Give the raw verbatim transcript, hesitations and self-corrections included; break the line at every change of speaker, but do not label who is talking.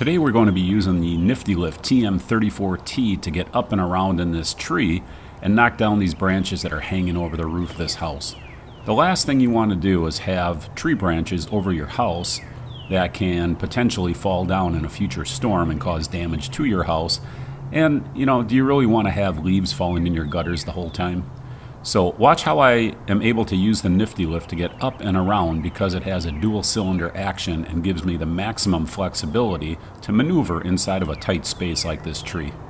Today we're going to be using the NiftyLift T M thirty-four T to get up and around in this tree and knock down these branches that are hanging over the roof of this house. The last thing you want to do is have tree branches over your house that can potentially fall down in a future storm and cause damage to your house. And, you know, do you really want to have leaves falling in your gutters the whole time? So watch how I am able to use the NiftyLift to get up and around because it has a dual cylinder action and gives me the maximum flexibility to maneuver inside of a tight space like this tree.